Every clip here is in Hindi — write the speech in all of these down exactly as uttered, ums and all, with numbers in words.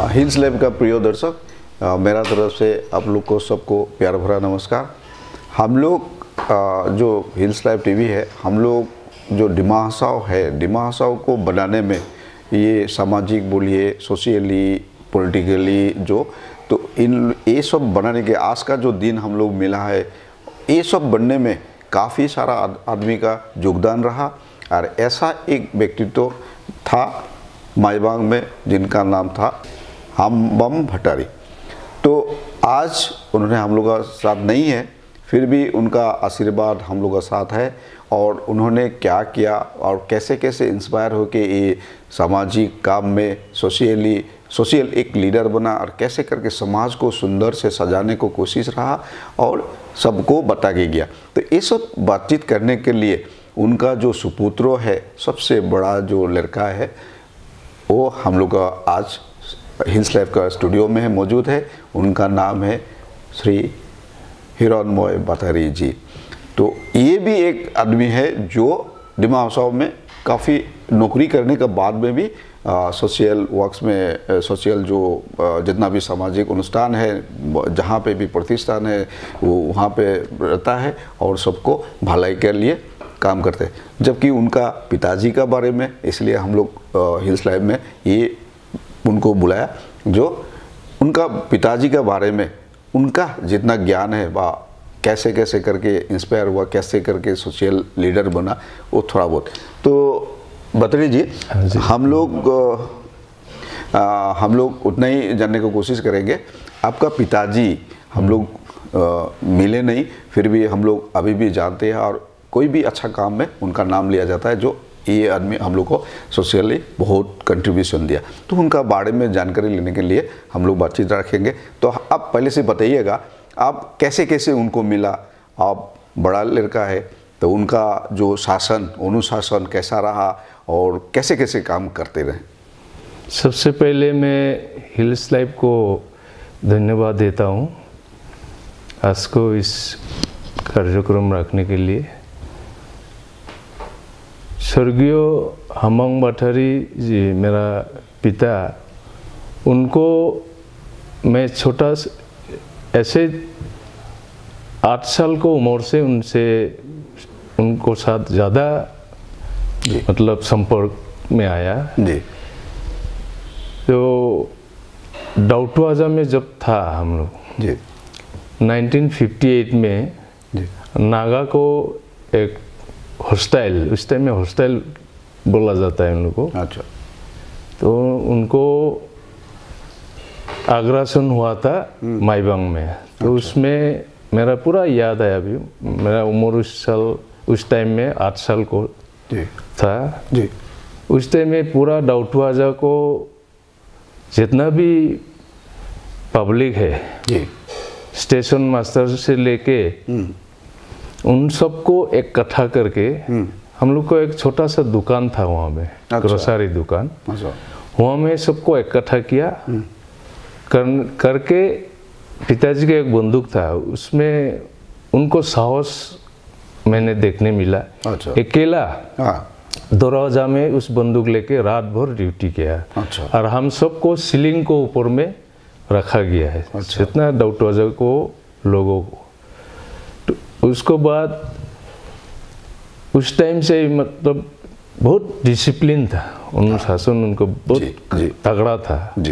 हिल्स लैब का प्रिय दर्शक, मेरा तरफ से आप लोग को सबको प्यार भरा नमस्कार। हम लोग जो हिल्स लैब टीवी है, हम लोग जो डिमा हसाओ है, डिमा हसाओ को बनाने में ये सामाजिक बोलिए, सोशियली, पॉलिटिकली जो तो इन ये सब बनाने के आज का जो दिन हम लोग मिला है, ये सब बनने में काफ़ी सारा आदमी का योगदान रहा। और ऐसा एक व्यक्तित्व था माईबांग में जिनका नाम था हामबम भट्टारी। तो आज उन्होंने हम लोग का साथ नहीं है, फिर भी उनका आशीर्वाद हम लोग का साथ है। और उन्होंने क्या किया और कैसे कैसे इंस्पायर होके ये सामाजिक काम में सोशियली सोशल एक लीडर बना और कैसे करके समाज को सुंदर से सजाने को कोशिश रहा और सबको बता के गया। तो ये सब बातचीत करने के लिए उनका जो सुपुत्र है, सबसे बड़ा जो लड़का है, वो हम लोग का आज हिल्स लैब का स्टूडियो में है, मौजूद है। उनका नाम है श्री हिरणमय भट्टारी जी। तो ये भी एक आदमी है जो डिमा हसाओ में काफ़ी नौकरी करने के बाद में भी सोशल वर्क्स में, सोशल जो आ, जितना भी सामाजिक अनुष्ठान है, जहाँ पे भी प्रतिष्ठान है, वो वहाँ पे रहता है और सबको भलाई के लिए काम करते हैं। जबकि उनका पिताजी का बारे में इसलिए हम लोग हिल्स लैब में ये उनको बुलाया, जो उनका पिताजी के बारे में उनका जितना ज्ञान है, वह कैसे कैसे करके इंस्पायर हुआ, कैसे करके सोशल लीडर बना, वो थोड़ा बहुत। तो भट्टारी जी, जी, हम लोग आ, हम लोग उतना ही जानने की कोशिश करेंगे। आपका पिताजी हम लोग आ, मिले नहीं, फिर भी हम लोग अभी भी जानते हैं और कोई भी अच्छा काम में उनका नाम लिया जाता है, जो ये आदमी हम लोग को सोशली बहुत कंट्रीब्यूशन दिया। तो उनका बारे में जानकारी लेने के लिए हम लोग बातचीत रखेंगे। तो आप पहले से बताइएगा, आप कैसे कैसे उनको मिला? आप बड़ा लड़का है, तो उनका जो शासन, अनुशासन कैसा रहा और कैसे कैसे काम करते रहे? सबसे पहले मैं हिल्स लैब को धन्यवाद देता हूँ आज को इस कार्यक्रम रखने के लिए। स्वर्गीय हामबम भट्टारी जी मेरा पिता, उनको मैं छोटा ऐसे आठ साल को उम्र से उनसे उनको साथ ज़्यादा मतलब संपर्क में आया जी। तो डाउटवाजा में जब था हम लोग जी, नाइनटीन फिफ्टी एट में जी, नागा को एक हॉस्टाइल, उस टाइम में हॉस्टाइल बोला जाता है उन लोगों को। अच्छा। तो उनको आग्रासन हुआ था माईबांग में। तो अच्छा। उसमें मेरा पूरा याद है। अभी मेरा उम्र उस साल उस टाइम में आठ साल को जी। था जी। उस टाइम में पूरा डाउटवाजा को जितना भी पब्लिक है जी, स्टेशन मास्टर से लेके उन सबको इकट्ठा करके हम लोग को एक छोटा सा दुकान था वहाँ में। अच्छा। ग्रोसरी दुकान। अच्छा। वहाँ में सबको इकट्ठा किया कर, करके पिताजी का एक बंदूक था, उसमें उनको साहस मैंने देखने मिला। अच्छा। अकेला दरवाजा में उस बंदूक लेके रात भर ड्यूटी किया। अच्छा। और हम सबको सीलिंग को ऊपर में रखा गया है। अच्छा। जितना डाउटवाजा को लोगों को। तो उसको बाद उस टाइम से मतलब बहुत डिसिप्लिन था, अनुशासन उनको बहुत तगड़ा था जी।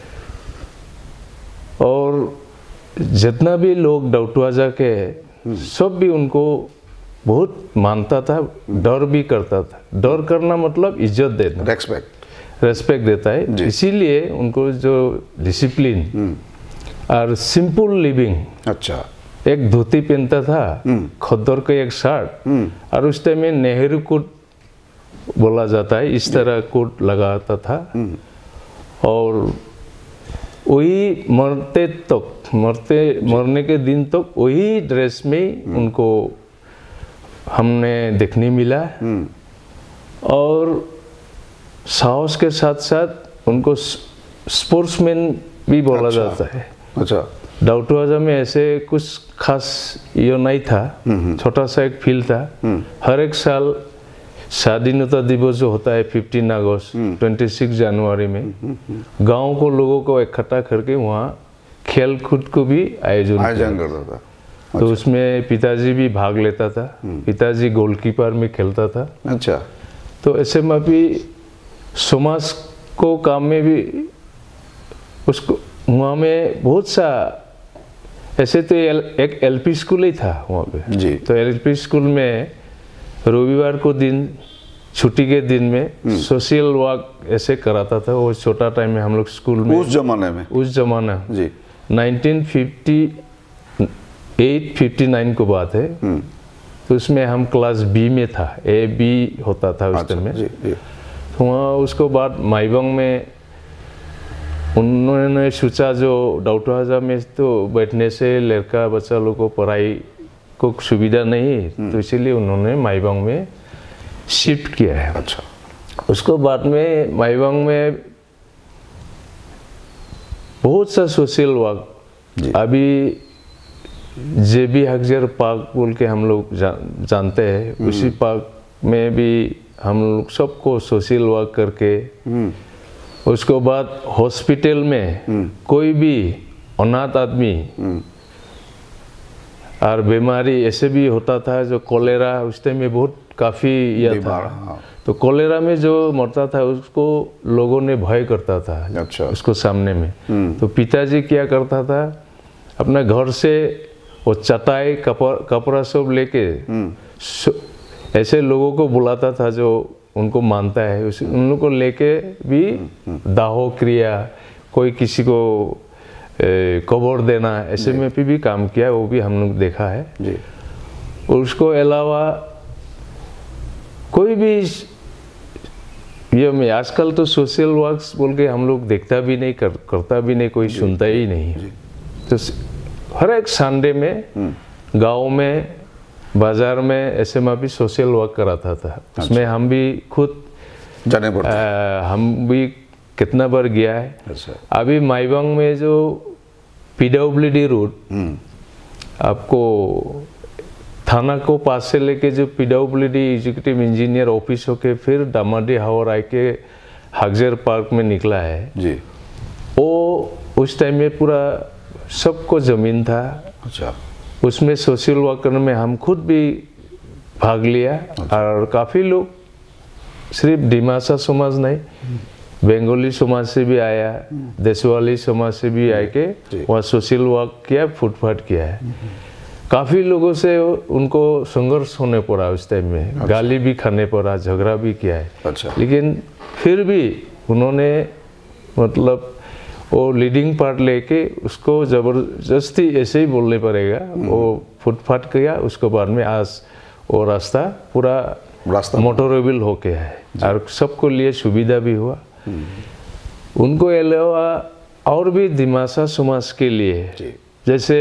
और जितना भी लोग डाउटवाजा के सब भी उनको बहुत मानता था, डर भी करता था। डर करना मतलब इज्जत देना, रेस्पेक्ट रेस्पेक्ट देता है। इसीलिए उनको जो डिसिप्लिन और सिंपल लिविंग। अच्छा। एक धोती पहनता था, खद्दर का एक शर्ट, और उस टाइम में नेहरू कोट बोला जाता है, इस तरह कोट लगाता था। और वही मरते तक मरते मरने के दिन तक वही ड्रेस में उनको हमने देखने मिला। और साहस के साथ साथ उनको स्पोर्ट्समैन भी बोला अच्छा। जाता है। अच्छा। डाउटवाजा में ऐसे कुछ खास ये नहीं था, छोटा सा एक फील्ड था। हर एक साल स्वाधीनता दिवस जो होता है फिफ्टीन अगस्त छब्बीस जनवरी में गांव को लोगों को इकट्ठा करके वहाँ खेल कूद को भी आयोजन आयोजन करता था। तो उसमें पिताजी भी भाग लेता था। पिताजी गोलकीपर में खेलता था। अच्छा। तो ऐसे में भी समाज को काम में भी उसको वहाँ में बहुत सा ऐसे तो एल, एक एलपी स्कूल ही था वहाँ पे जी। तो एलपी स्कूल में रविवार को दिन छुट्टी के दिन में सोशल वर्क ऐसे कराता था। वो छोटा टाइम में हम लोग स्कूल में उस जमाने में उस जमाना जी nineteen fifty eight fifty nine को बात है। तो उसमें हम क्लास बी में था, ए बी होता था उस टाइम में। जी, जी। तो वहाँ उसको बाद माईबंग में उन्होंने सोचा जो डाउटवाजा में तो बैठने से लड़का बच्चा लोग को पढ़ाई को सुविधा नहीं, तो इसीलिए उन्होंने माईबंग में शिफ्ट किया है। अच्छा। उसको बाद में माईबंग में बहुत सा सोशल वर्क अभी जे बी हकजर पार्क बोल के हम लोग जा, जानते हैं। उसी पार्क में भी हम लोग सबको सोशल वर्क करके उसको बाद हॉस्पिटल में कोई भी अनाथ आदमी और बीमारी ऐसे भी होता था जो कोलेरा उस टाइम में बहुत काफ़ी यह था। हाँ। तो कोलेरा में जो मरता था उसको लोगों ने भय करता था। अच्छा। उसको सामने में तो पिताजी क्या करता था अपना घर से वो चटाई कपड़ा कपड़ा सब लेके ऐसे लोगों को बुलाता था जो उनको मानता है उस उन लोगों को लेके भी दाहो क्रिया कोई किसी को कब्र देना ऐसे में भी, भी काम किया। वो भी हम लोग देखा है जी। और उसको अलावा कोई भी ये में आजकल तो सोशल वर्क्स बोल के हम लोग देखता भी नहीं कर, करता भी नहीं, कोई सुनता ही नहीं। तो हर एक संडे में गांव में बाजार में ऐसे में भी सोशल वर्क कराता था। अच्छा। उसमें हम भी खुद जाने पड़ता हम भी कितना बार गया है। अच्छा। अभी माईबंग में जो पीडब्ल्यूडी रोड आपको थाना को पास से लेके जो पीडब्ल्यूडी एग्जीक्यूटिव इंजीनियर ऑफिस होके फिर दामाडी हावर आए के हकजर पार्क में निकला है जी। वो उस टाइम में पूरा सबको ज़मीन था। अच्छा। उसमें सोशल वर्क करने में हम खुद भी भाग लिया। अच्छा। और काफ़ी लोग सिर्फ डिमासा समाज नहीं बंगाली समाज से भी आया, देशवाली समाज से भी आके वहाँ सोशल वर्क किया, फुटपाथ किया है। काफ़ी लोगों से उनको संघर्ष होने पड़ा उस टाइम में। अच्छा। गाली भी खाने पड़ा, झगड़ा भी किया है। अच्छा। लेकिन फिर भी उन्होंने मतलब वो लीडिंग पार्ट लेके उसको ज़बरदस्ती ऐसे ही बोलने पड़ेगा वो फुटपाथ किया। उसके बाद में आज वो रास्ता पूरा रास्ता मोटरेबल होके है और सबको लिए सुविधा भी हुआ। उनको अलावा और भी दिमासा समाज के लिए जैसे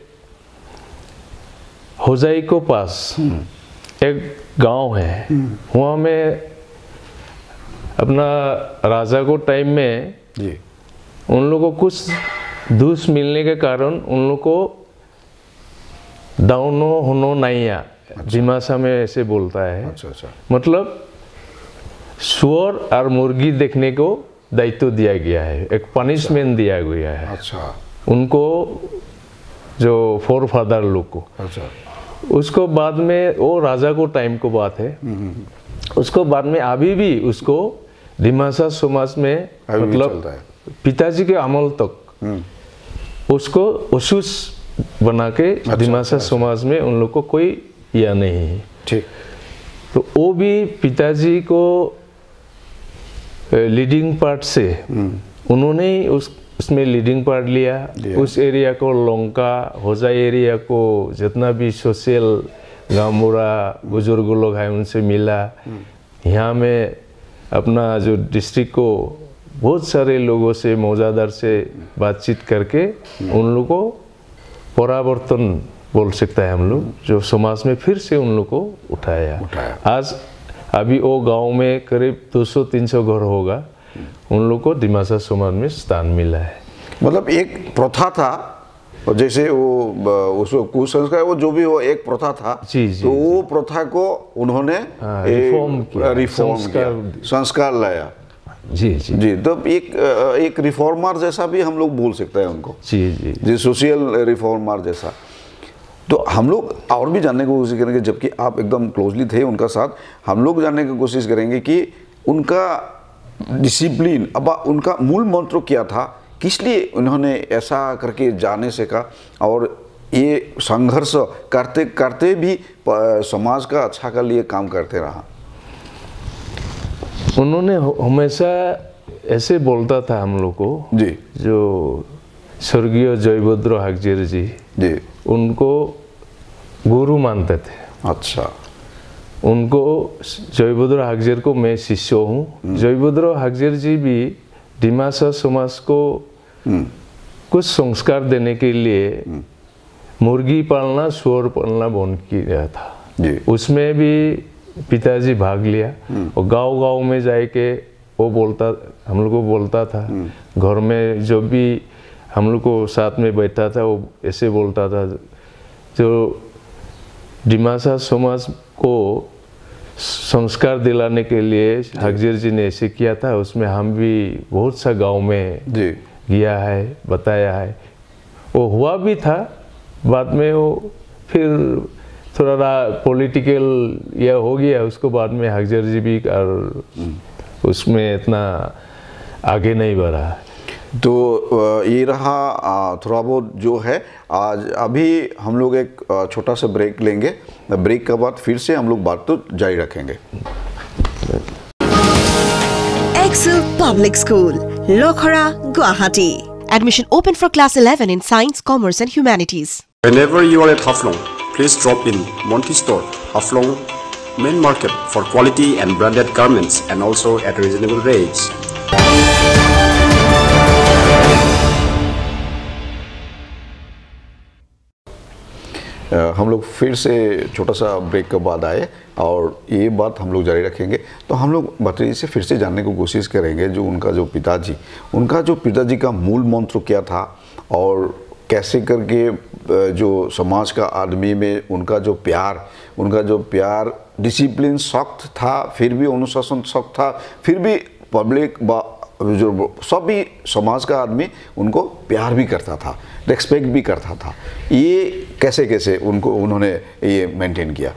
होजाई को पास एक गांव है, वहाँ में अपना राजा को टाइम में जी। उन लोगों को कुछ दूस मिलने के कारण उन लोग को दाउनो होनो नाइया। अच्छा। दिमासा में ऐसे बोलता है। अच्छा, अच्छा। मतलब सुअर और मुर्गी देखने को दायित्व दिया गया है, एक पनिशमेंट। अच्छा। दिया गया है। अच्छा। उनको जो फोर फादर लोग को। अच्छा। उसको बाद में वो राजा को टाइम को बात है। उसको बाद में अभी भी उसको दिमासा समाज में मतलब पिताजी के अमल तक उसको उसूस बना के। अच्छा। दिमासा समाज में उन लोग को कोई या नहीं है। ठीक। तो वो भी पिताजी को लीडिंग पार्ट से उन्होंने उस उसमें लीडिंग पार्ट लिया, लिया। उस एरिया को लोंका होजाई एरिया को जितना भी सोशल गांवमुरा बुजुर्ग लोग हैं उनसे मिला। यहाँ में अपना जो डिस्ट्रिक्ट को बहुत सारे लोगों से मौजादार से बातचीत करके उन लोगों को परावर्तन बोल सकता है हम लोग, जो समाज में फिर से उन लोग को उठाया, उठाया। आज अभी वो गांव में करीब दो सौ तीन सौ घर होगा, उन लोग को दिमासा समाज में स्थान मिला है। मतलब एक प्रथा था और जैसे वो उसको कुसंस्कार वो जो भी वो एक प्रथा था, जी, जी, तो वो प्रथा को उन्होंने रिफॉर्म किया, रिफॉर्म किया, संस्कार लाया। जी जी जी, तो एक एक रिफॉर्मर जैसा भी हम लोग बोल सकते हैं उनको। जी जी जी, सोशल रिफॉर्मर जैसा। तो हम लोग और भी जानने की कोशिश करेंगे, जबकि आप एकदम क्लोजली थे उनका साथ, हम लोग जानने की कोशिश करेंगे कि उनका डिसिप्लिन, अब उनका मूल मंत्र क्या था, किस लिए उन्होंने ऐसा करके जाने से का, और ये संघर्ष करते करते भी समाज का अच्छा के लिए काम करते रहा। उन्होंने हमेशा ऐसे बोलता था हम लोग को, जी, जो स्वर्गीय जयभद्र हागजेर जी जी उनको गुरु मानते थे। अच्छा, उनको जयभद्र हागजेर को मैं शिष्य हूँ। जयभद्र हागजेर जी भी डिमासा समाज को कुछ संस्कार देने के लिए मुर्गी पालना, सुअर पालना बंद किया था जी। उसमें भी पिताजी भाग लिया और गांव-गांव में जाके वो बोलता, हम लोग को बोलता था, घर में जो भी हम लोग को साथ में बैठा था वो ऐसे बोलता था, जो डिमासा समाज को संस्कार दिलाने के लिए हागजेर जी ने ऐसे किया था। उसमें हम भी बहुत सा गांव में जी गया है, बताया है, वो हुआ भी था। बाद में वो फिर थोड़ा पॉलिटिकल यह हो गया, उसको बाद में हागजेर जी भी और उसमें इतना आगे नहीं बढ़ा। तो ये रहा थोड़ा बहुत जो है आज। अभी हम लोग एक छोटा सा ब्रेक लेंगे, ब्रेक के बाद फिर से हम लोग बात तो जारी रखेंगे। Excel Public School, Lokhara, Guwahati. Admission open for class eleven in Science, Commerce and Humanities. Whenever you are at Haflong, please drop in Monty Store, Haflong Main Market for quality and branded garments and also at reasonable rates. हम लोग फिर से छोटा सा ब्रेक के बाद आए और ये बात हम लोग जारी रखेंगे। तो हम लोग भट्टरी से फिर से जानने की कोशिश करेंगे, जो उनका जो पिताजी उनका जो पिताजी का मूल मंत्र क्या था, और कैसे करके जो समाज का आदमी में उनका जो प्यार उनका जो प्यार डिसिप्लिन सख्त था, फिर भी अनुशासन सख्त था, फिर भी पब्लिक जो सभी समाज का आदमी उनको प्यार भी करता था, रेस्पेक्ट भी करता था। ये कैसे कैसे उनको उन्होंने ये मेंटेन किया?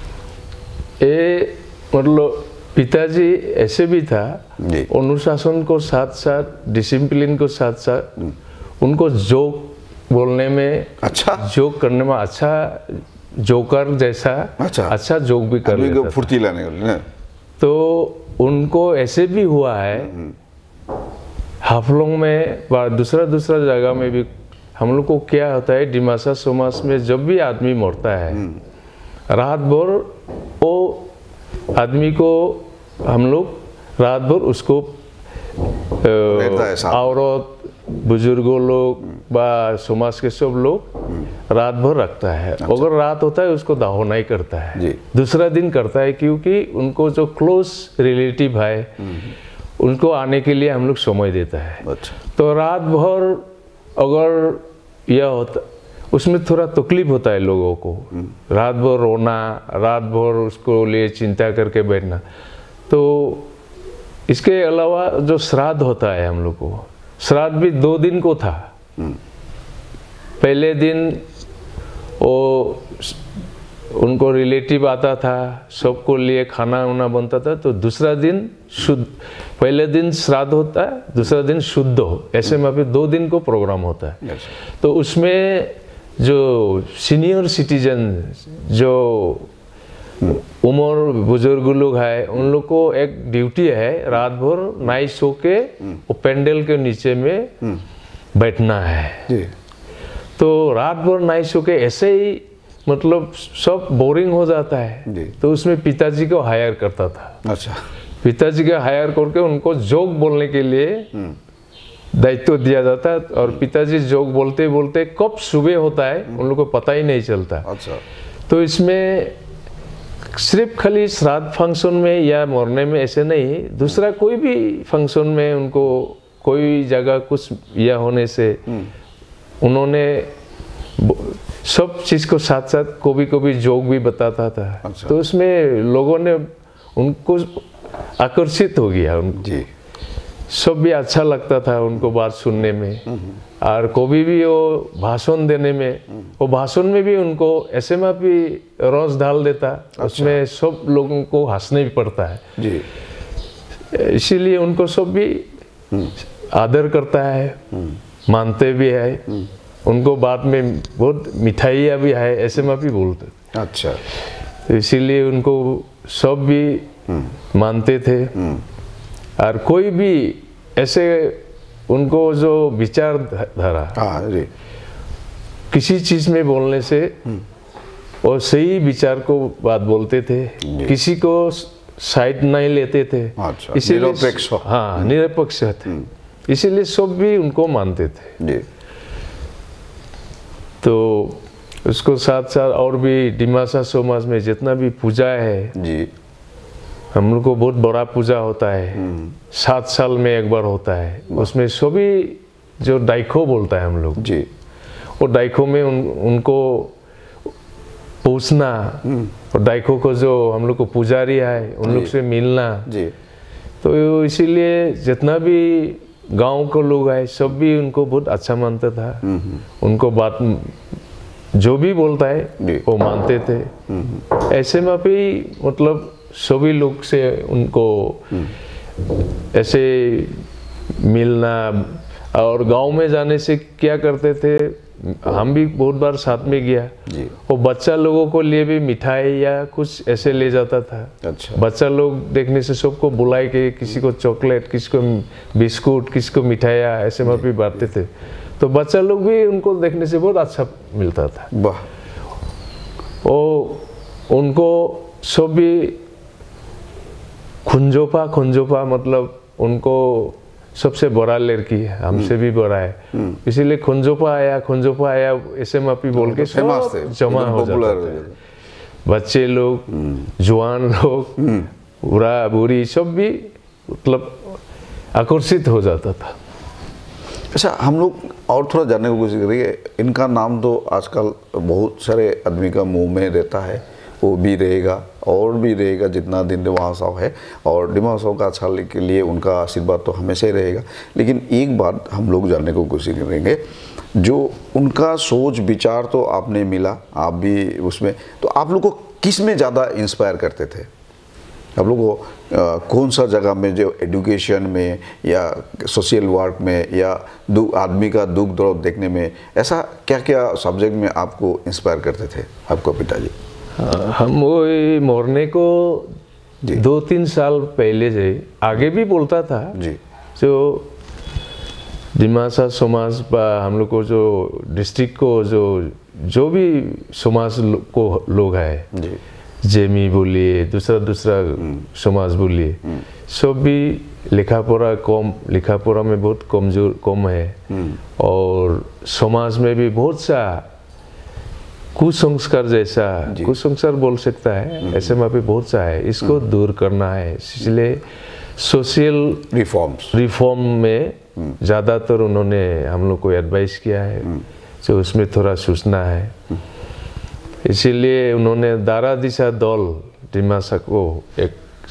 ये मतलब पिताजी ऐसे भी था, अनुशासन को साथ साथ डिसिप्लिन को साथ साथ उनको जोक बोलने में, अच्छा जोक करने में, अच्छा जोकर जैसा अच्छा, अच्छा जोक भी कर लेता था, फुर्ती लाने वाले। तो उनको ऐसे भी हुआ है हाफलोंग में, दूसरा दूसरा जगह में भी। हम लोग को क्या होता है, डिमासा समाज में जब भी आदमी मरता है, रात भर वो आदमी को हम लोग रात भर उसको औरत, बुजुर्गों लोग बा समाज के सब लोग रात भर रखता है। अच्छा। अगर रात होता है उसको दाहो नहीं करता है, दूसरा दिन करता है, क्योंकि उनको जो क्लोज रिलेटिव है उनको आने के लिए हम लोग समय देता है। अच्छा। तो रात भर अगर यह होता, उसमें थोड़ा तकलीफ होता है लोगों को, रात भर रोना, रात भर उसको लिए चिंता करके बैठना। तो इसके अलावा जो श्राद्ध होता है हम लोग को, श्राद्ध भी दो दिन को था। पहले दिन वो उनको रिलेटिव आता था, सबको लिए खाना वाना बनता था। तो दूसरा दिन शुद्ध, पहले दिन श्राद्ध होता है, दूसरा दिन शुद्ध हो, ऐसे में फिर दो दिन को प्रोग्राम होता है। तो उसमें जो सीनियर सिटीजन, जो उम्र बुजुर्ग लोग हैं, उन लोग को एक ड्यूटी है, रात भर नाई सो के वो पेंडल के नीचे में बैठना है। तो रात भर नाई सो के ऐसे ही मतलब सब बोरिंग हो जाता है। तो उसमें पिताजी को हायर करता था। अच्छा। पिताजी को हायर करके उनको जोक बोलने के लिए दायित्व दिया जाता है, और पिताजी जोक बोलते बोलते कब सुबह होता है उन लोगों को पता ही नहीं चलता। अच्छा। तो इसमें सिर्फ खाली श्राद्ध फंक्शन में या मरने में ऐसे नहीं, दूसरा कोई भी फंक्शन में उनको कोई जगह कुछ यह होने से उन्होंने सब चीज़ को साथ साथ कभी कभी जोक भी बताता था। अच्छा। तो उसमें लोगों ने उनको आकर्षित हो गया उनको जी। सब भी अच्छा लगता था उनको बात सुनने में। और कभी भी वो भाषण देने में, वो भाषण में भी उनको ऐसे में भी रस डाल देता। अच्छा। उसमें सब लोगों को हंसने भी पड़ता है जी। इसीलिए उनको सब भी आदर करता है, मानते भी है। उनको बाद में बहुत मिठाइयाँ भी है ऐसे में भी बोलते। अच्छा। तो इसीलिए उनको सब भी मानते थे। और कोई भी ऐसे उनको जो विचारधारा, हाँ जी, किसी चीज़ में बोलने से और सही विचार को बात बोलते थे, किसी को साइड नहीं लेते थे। अच्छा, इसीलिए निरपेक्ष। हाँ, निरपेक्ष थे। इसीलिए सब भी उनको मानते थे जी। तो उसको साथ साथ और भी डिमासा समाज में जितना भी पूजा है जी, हम लोग को बहुत बड़ा पूजा होता है, सात साल में एक बार होता है। उसमें सभी जो डाइखो बोलता है हम लोग जी, वो डाइखो में उन, उनको पूछना और डाइखो को जो हम लोग को पुजारी है उन लोग से मिलना जी। तो इसीलिए जितना भी गांव को लोग आए सब भी उनको बहुत अच्छा मानता था। उनको बात जो भी बोलता है वो मानते थे। ऐसे में भी मतलब सभी लोग से उनको ऐसे मिलना और गांव में जाने से क्या करते थे, हम भी बहुत बार साथ में गया। वो बच्चा लोगों को लिए भी मिठाई या कुछ ऐसे ले जाता था। अच्छा। बच्चा लोग देखने से सबको बुलाए के किसी को चॉकलेट, किसी को बिस्कुट, किसी को मिठाइयाँ ऐसे में भी बांटते थे। तो बच्चा लोग भी उनको देखने से बहुत अच्छा मिलता था। वाह। वो उनको सब भी खुंजोपा खुंजोपा मतलब उनको सबसे बड़ा लड़की है, हमसे भी बड़ा है, इसीलिए खुंजोपा आया खुंजोपा आया ऐसे मापी बोल के सब जमा हो जाता था। बच्चे लोग, जवान लोग, बूढ़ा बूढ़ी सब भी मतलब आकर्षित हो जाता था। अच्छा, हम लोग और थोड़ा जानने की कोशिश करेंगे। इनका नाम तो आजकल बहुत सारे आदमी का मुंह में रहता है, वो भी रहेगा और भी रहेगा जितना दिन डिमासाव है, और डिमासाव का अच्छा के लिए उनका आशीर्वाद तो हमेशा ही रहेगा। लेकिन एक बात हम लोग जानने की कोशिश करेंगे, जो उनका सोच विचार तो आपने मिला, आप भी उसमें, तो आप लोग को किस में ज़्यादा इंस्पायर करते थे? आप लोग को आ, कौन सा जगह में, जो एजुकेशन में या सोशल वर्क में या दु आदमी का दुख दर्द देखने में, ऐसा क्या क्या सब्जेक्ट में आपको इंस्पायर करते थे आपको पिताजी? हम वो मरने को दो तीन साल पहले से आगे भी बोलता था जी। जो डिमासा समाज पर हम लोग को जो डिस्ट्रिक्ट को जो जो भी समाज लो, को लोग है जी, जेमी बोलिए, दूसरा दूसरा समाज बोलिए, सब भी लिखा पढ़ा कम, लिखा पढ़ा में बहुत कमजोर कम है, और समाज में भी बहुत सा कुसंस्कार जैसा, कुसंस्कार बोल सकता है, ऐसे में भी बहुत सा है, इसको दूर करना है। इसलिए सोशल रिफॉर्म्स रिफॉर्म में ज़्यादातर उन्होंने हम लोग को एडवाइस किया है, जो उसमें थोड़ा सोचना है। इसीलिए उन्होंने दारा दिशा दल डिमासा को एक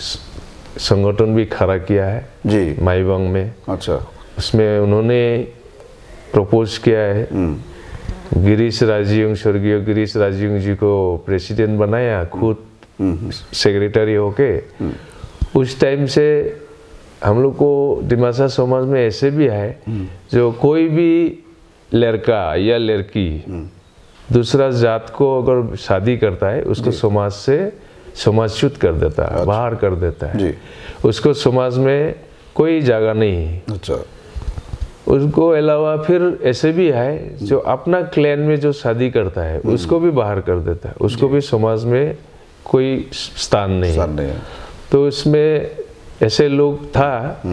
संगठन भी खड़ा किया है जी, माईबंग में। अच्छा। उसमें उन्होंने प्रपोज किया है, गिरीश राजीव, स्वर्गीय गिरीश राजीव जी को प्रेसिडेंट बनाया, खुद सेक्रेटरी होके। उस टाइम से हम लोग को डिमासा समाज में ऐसे भी है जो कोई भी लड़का या लड़की दूसरा जात को अगर शादी करता है उसको समाज से समाजच्युत कर देता है, अच्छा, बाहर कर देता है जी। उसको समाज में कोई जगह नहीं है। अच्छा। उसको अलावा फिर ऐसे भी है जो अपना क्लैन में जो शादी करता है उसको भी बाहर कर देता है, उसको भी समाज में कोई स्थान नहीं है। तो इसमें ऐसे लोग था,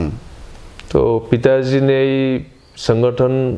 तो पिताजी ने संगठन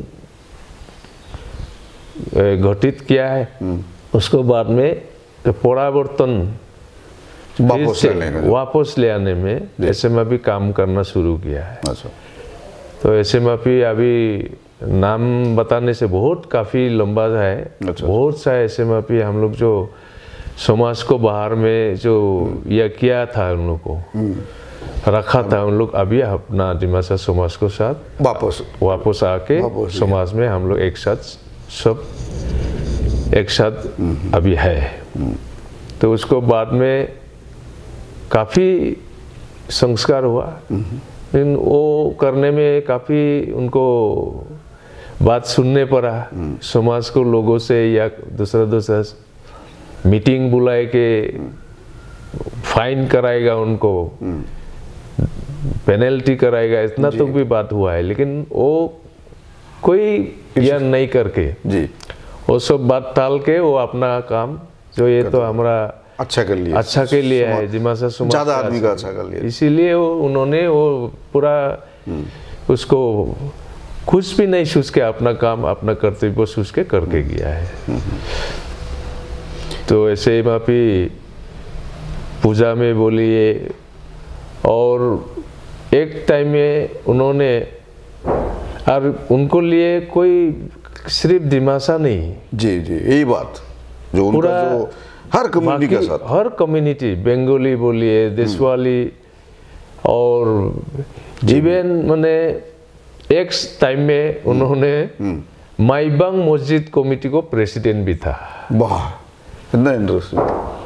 गठित किया है। उसको बाद में परावर्तन वापस ले वापस ले आने में ऐसे में भी काम करना शुरू किया है। अच्छा। तो ऐसे में भी अभी नाम बताने से बहुत काफ़ी लंबा है। अच्छा। बहुत सा ऐसे में भी हम लोग जो समाज को बाहर में जो यह किया था उन लोग को रखा था, उन लोग अभी अपना डिमासा समाज को साथ वापस वापस आके वापस समाज में हम लोग एक साथ सब एक साथ अभी है। तो उसको बाद में काफ़ी संस्कार हुआ, लेकिन वो करने में काफ़ी उनको बात सुनने पड़ा समाज को लोगों से, या दूसरा दूसरा मीटिंग बुलाए के फाइन कराएगा उनको, पेनल्टी कराएगा, इतना तो भी बात हुआ है। लेकिन वो कोई यह नहीं करके जी वो सब बात टाल के वो अपना काम जो ये तो हमारा अच्छा कर लिया, अच्छा के लिए है, डिमासा समाज ज़्यादा आदमी का अच्छा कर लिया, इसीलिए वो उन्होंने वो पूरा उसको कुछ भी नहीं सोच के अपना काम अपना कर्तव्य सोच के करके गया है। तो ऐसे ही मापी पूजा में बोलिए, और एक टाइम में उन्होंने, और उनको लिए कोई सिर्फ डिमासा नहीं, जी जी यही बात जो उनका पूरा जो हर कम्युनिटी के साथ, हर कम्युनिटी, बंगाली बोलिए, देशवाली, और इवन मैंने एक टाइम में उन्होंने माईबांग मस्जिद कमेटी को प्रेसिडेंट भी था। वाह, इतना इंटरेस्टिंग।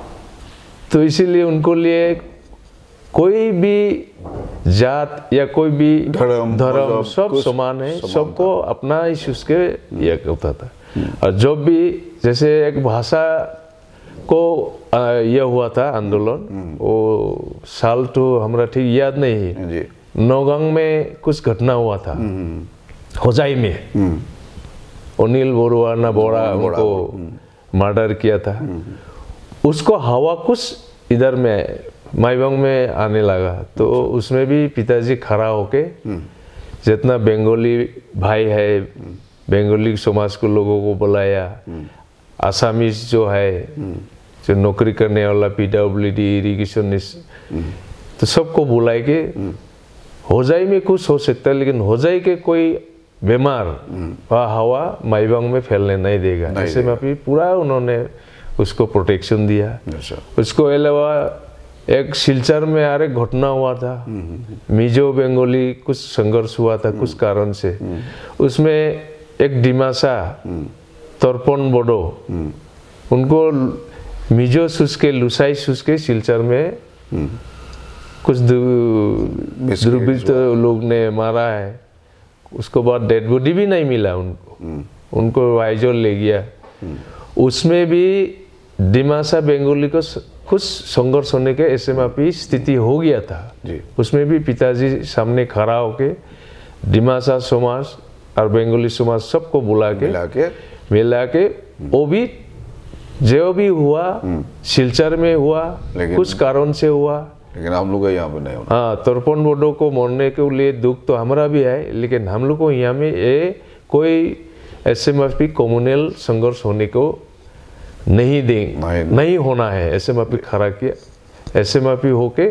तो इसीलिए उनको लिए कोई भी जात या कोई भी धर्म धर्म सब समान है, सबको अपना ही सोच के यह करता था। और जो भी जैसे एक भाषा को यह हुआ था आंदोलन, वो साल तो हमारा ठीक याद नहीं है, नौगांग में कुछ घटना हुआ था, होजाई में अनिल बोरुआ ना बोरा उनको मर्डर किया था। उसको हवा कुछ इधर में माईबांग में आने लगा, तो उसमें भी पिताजी खड़ा होके जितना बंगाली भाई है, बंगाली समाज को लोगों को बुलाया, आसामीज जो है जो नौकरी करने वाला पीडब्ल्यूडी इरिगेशनिस्ट, तो सबको बुलाए के होजाई में कुछ हो सकता है, लेकिन होजाई के कोई बीमार वह हवा माईबांग में फैलने नहीं देगा, ऐसे में भी पूरा उन्होंने उसको प्रोटेक्शन दिया। उसको अलावा एक सिलचर में आ रहे घटना हुआ था, मिजो बंगाली कुछ संघर्ष हुआ था कुछ कारण से, उसमें एक डिमासा तर्पण बोडो, उनको मिजो सुसके लुसाई सुसके सिलचर में कुछ दुर्वृत्त लोग ने मारा है। उसको बाद डेड बॉडी भी नहीं मिला उनको, उनको आइजोल ले गया। उसमें भी डिमासा बंगाली को कुछ संघर्ष होने के ऐसे में भी स्थिति हो गया था। उसमें भी पिताजी सामने खड़ा होके डिमासा समाज और बंगाली समाज सबको बुला के मिला के मिला के वो भी जो भी हुआ सिलचर में हुआ, कुछ कारण से हुआ, लेकिन हम लोग यहाँ पे नहीं होना। हाँ, तर्पण बोडो को मरने के लिए दुख तो हमारा भी है, लेकिन हम लोग को यहाँ में ये कोई ऐसे में भी कम्युनल संघर्ष होने को नहीं दे नहीं, नहीं होना है। ऐसे में भी खड़ा किया, ऐसे में भी होके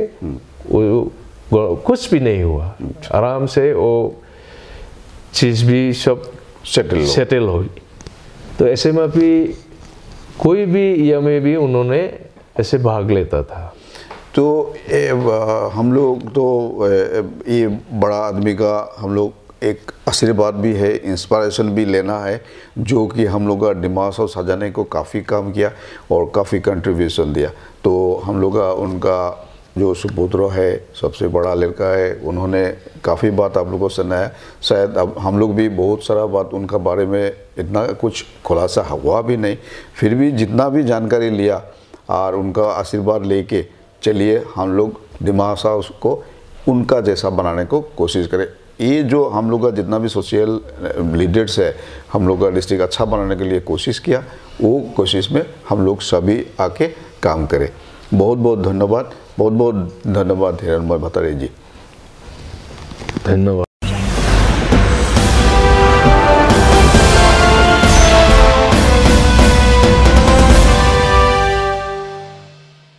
कुछ भी नहीं हुआ, आराम से वो चीज़ भी सब सेटल सेटल हो। तो ऐसे में भी कोई भी यह में भी उन्होंने ऐसे भाग लेता था। तो ए, हम लोग तो ये बड़ा आदमी का हम लोग एक आशीर्वाद भी है, इंस्पिरेशन भी लेना है, जो कि हम लोग का डिमासा सजाने को काफ़ी काम किया और काफ़ी कंट्रीब्यूशन दिया। तो हम लोग का उनका जो सुपुत्र है, सबसे बड़ा लड़का है, उन्होंने काफ़ी बात आप लोगों को सुनाया। शायद अब हम लोग भी बहुत सारा बात उनका बारे में इतना कुछ खुलासा हुआ भी नहीं, फिर भी जितना भी जानकारी लिया और उनका आशीर्वाद लेके चलिए हम लोग डिमासा उसको उनका जैसा बनाने को कोशिश करें। ये जो हम लोग का जितना भी सोशल लीडर्स है, हम लोग का डिस्ट्रिक्ट अच्छा बनाने के लिए कोशिश किया, वो कोशिश में हम लोग सभी आके काम करें। बहुत बहुत धन्यवाद, बहुत बहुत धन्यवाद हिरणमय भतारे जी, धन्यवाद।